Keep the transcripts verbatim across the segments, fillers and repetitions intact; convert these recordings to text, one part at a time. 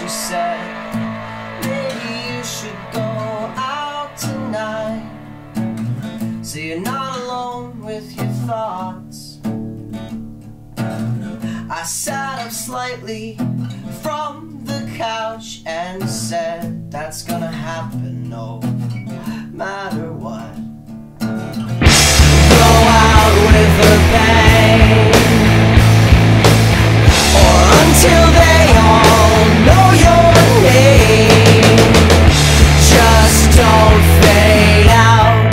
she said, maybe you should go out tonight, so you're not alone with your thoughts. I sat up slightly from the couch and said, that's gonna happen no matter what. Go out with a bang, or until they all know your name. Just don't fade out.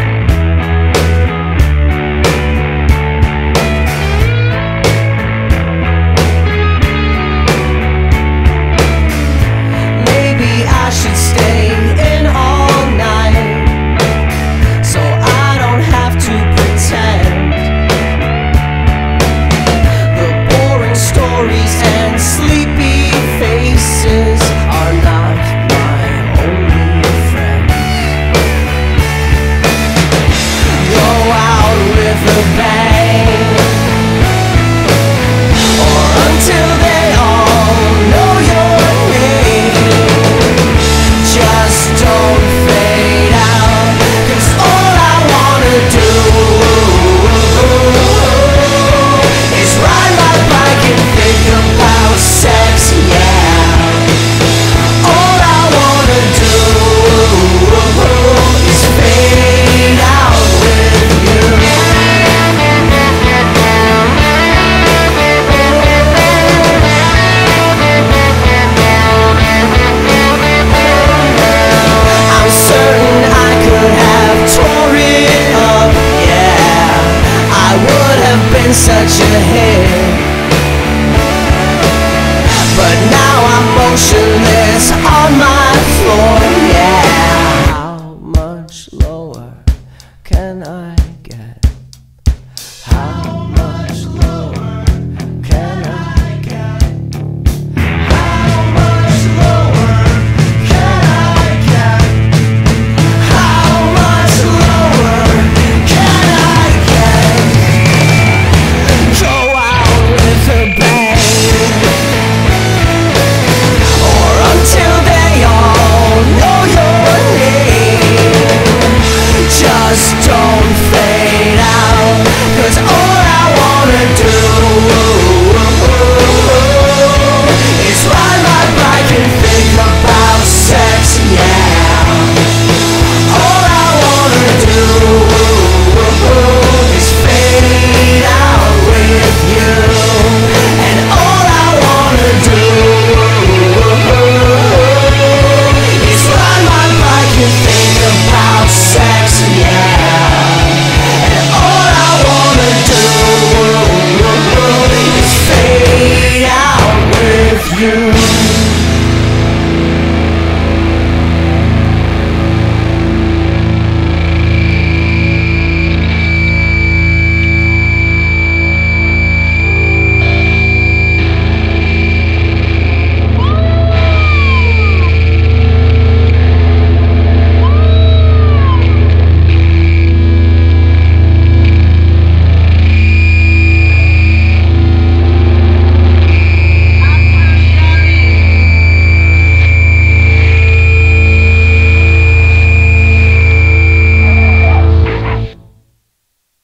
Maybe I should stay in all night, so I don't have to pretend. The boring stories and sleepy faces are not my only friends. Go out with a bang, or until they all know your name. Just don't fade out, 'cause all I wanna do is ride my bike and think about sex, yeah. All I wanna do is fade out with you. I'm certain I could have tore it up, yeah. I would have been such a hit, but now I'm motionless on my floor, yeah. How much lower can I get? How much lower can I get? How much lower can I get? How much lower can I get? Go out with a bang, or until they all know your name. Just don't fade out, 'cause all I wanna do is ride my bike and think about sex, yeah. All I wanna do is fade out with you, and all I wanna do is ride my bike and think about sex, yeah. And all I wanna do is fade out with you.